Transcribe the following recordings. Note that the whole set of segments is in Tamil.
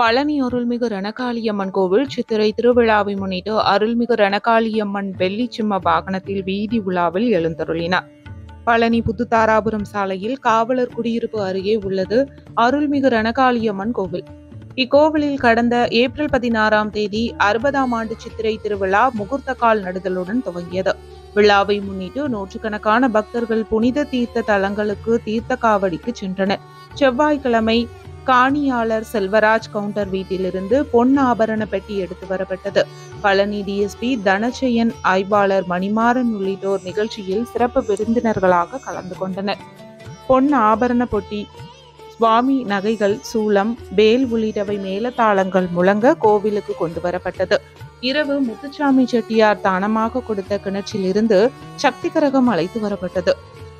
பழனி அருள்மிகு ரணகாளியம்மன் கோவில் சித்திரை திருவிழாவை முன்னிட்டு அருள்மிகு ரணகாளியம்மன் வெள்ளி சிம்ம வாகனத்தில் வீதி உலாவில் எழுந்தருளினார். பழனி புதுதாராபுரம் சாலையில் காவலர் குடியிருப்பு அருகே உள்ளது அருள்மிகு ரணகாளியம்மன் கோவில். இக்கோவிலில் கடந்த ஏப்ரல் 16ஆம் தேதி 60ஆம் ஆண்டு சித்திரை திருவிழா முகூர்த்த கால் நடுதலுடன் துவங்கியது. விழாவை முன்னிட்டு நூற்றுக்கணக்கான பக்தர்கள் புனித தீர்த்த தலங்களுக்கு தீர்த்த காவடிக்கு சென்றனர். செவ்வாய்க்கிழமை காணியாளர் செல்வராஜ் கவுண்டர் வீட்டிலிருந்து பொன் ஆபரண பெட்டி எடுத்து வரப்பட்டது. பழனி டிஎஸ்பி தனச்செயன், ஆய்வாளர் மணிமாறன் உள்ளிட்டோர் நிகழ்ச்சியில் சிறப்பு விருந்தினர்களாக கலந்து கொண்டனர். பொன் ஆபரண பொட்டி, சுவாமி நகைகள், சூலம், வேல் உள்ளிட்டவை மேலதாளங்கள் முழங்க கோவிலுக்கு கொண்டு வரப்பட்டது. இரவு முத்துசாமி செட்டியார் தானமாக கொடுத்த கிணற்றிலிருந்து சக்தி கரகம் அழைத்து வரப்பட்டது.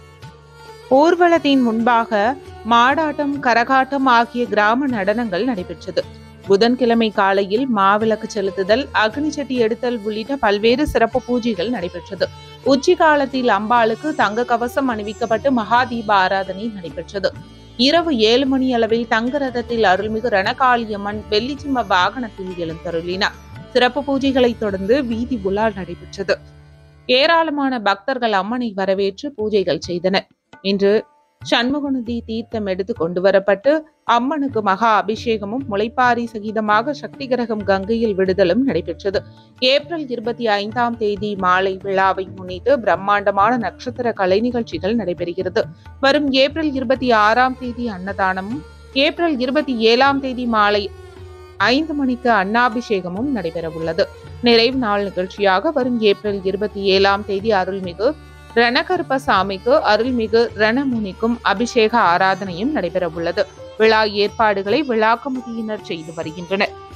ஊர்வலத்தின் முன்பாக மாடாட்டம், கரகாட்டம் ஆகிய கிராம நடனங்கள் நடைபெற்றது. புதன்கிழமை காலையில் மாவிளக்கு செலுத்துதல், அக்னி சட்டி எடுத்தல் உள்ளிட்ட பல்வேறு சிறப்பு பூஜைகள் நடைபெற்றது. உச்சி காலத்தில் அம்பாளுக்கு தங்க கவசம் அணிவிக்கப்பட்டு மகாதீப ஆராதனை நடைபெற்றது. இரவு 7 மணி அளவில் தங்க ரதத்தில் அருள்மிகு ரணகாளியம்மன் வெள்ளிச்சிம்ம வாகனத்தில் எழுந்தருளினார். சிறப்பு பூஜைகளை தொடர்ந்து வீதி உலா நடைபெற்றது. ஏராளமான பக்தர்கள் அம்மனை வரவேற்று பூஜைகள் செய்தனர். இன்று சண்முகநதி தீர்த்தம் எடுத்து கொண்டு வரப்பட்டு அம்மனுக்கு மகா அபிஷேகமும் முளைப்பாரி சகிதமாக சக்தி கிரகம் கங்கையில் விடுதலும் நடைபெற்றது. ஏப்ரல் 25ஆம் தேதி மாலை விழாவை முன்னிட்டு பிரம்மாண்டமான நட்சத்திர கலை நிகழ்ச்சிகள் நடைபெறுகிறது. வரும் ஏப்ரல் 26ஆம் தேதி அன்னதானமும், ஏப்ரல் 27ஆம் தேதி மாலை 5 மணிக்கு அன்னாபிஷேகமும் நடைபெற உள்ளது. நிறைவு நாள் நிகழ்ச்சியாக வரும் ஏப்ரல் 27ஆம் தேதி அருள்மிகு ரணகருப்பசாமிக்கு அருள்மிகு ரணமுனிக்கும் அபிஷேக ஆராதனையும் நடைபெற உள்ளது. விழா ஏற்பாடுகளை விழா கமிட்டியினர் செய்து வருகின்றனர்.